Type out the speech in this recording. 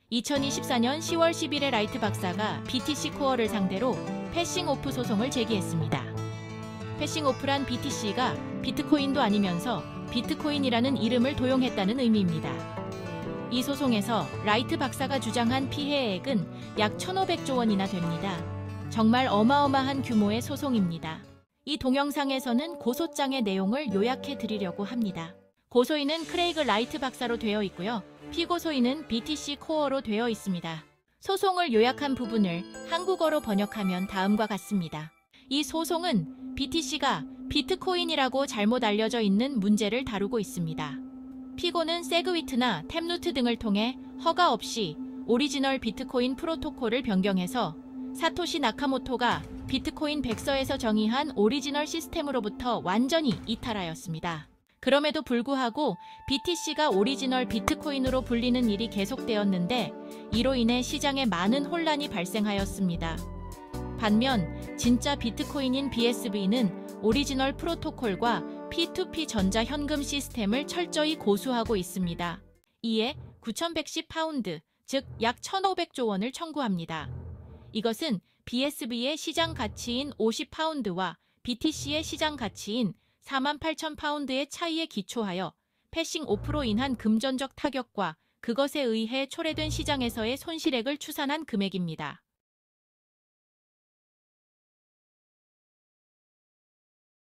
2024년 10월 10일에 라이트 박사가 BTC 코어를 상대로 패싱오프 소송을 제기했습니다. 패싱오프란 BTC가 비트코인도 아니면서 비트코인이라는 이름을 도용했다는 의미입니다. 이 소송에서 라이트 박사가 주장한 피해액은 약 1,500조 원이나 됩니다. 정말 어마어마한 규모의 소송입니다. 이 동영상에서는 고소장의 내용을 요약해 드리려고 합니다. 고소인은 크레이그 라이트 박사로 되어 있고요. 피고소인은 BTC 코어로 되어 있습니다. 소송을 요약한 부분을 한국어로 번역하면 다음과 같습니다. 이 소송은 BTC가 비트코인이라고 잘못 알려져 있는 문제를 다루고 있습니다. 피고는 세그위트나 탭루트 등을 통해 허가 없이 오리지널 비트코인 프로토콜을 변경해서 사토시 나카모토가 비트코인 백서에서 정의한 오리지널 시스템으로부터 완전히 이탈하였습니다. 그럼에도 불구하고 BTC가 오리지널 비트코인으로 불리는 일이 계속되었는데 이로 인해 시장에 많은 혼란이 발생하였습니다. 반면 진짜 비트코인인 BSV는 오리지널 프로토콜과 P2P 전자현금 시스템을 철저히 고수하고 있습니다. 이에 9,110파운드, 즉 약 1,500조 원을 청구합니다. 이것은 BSV의 시장 가치인 50파운드와 BTC의 시장 가치인 48,000파운드의 차이에 기초하여 패싱오프로 인한 금전적 타격과 그것에 의해 초래된 시장에서의 손실액을 추산한 금액입니다.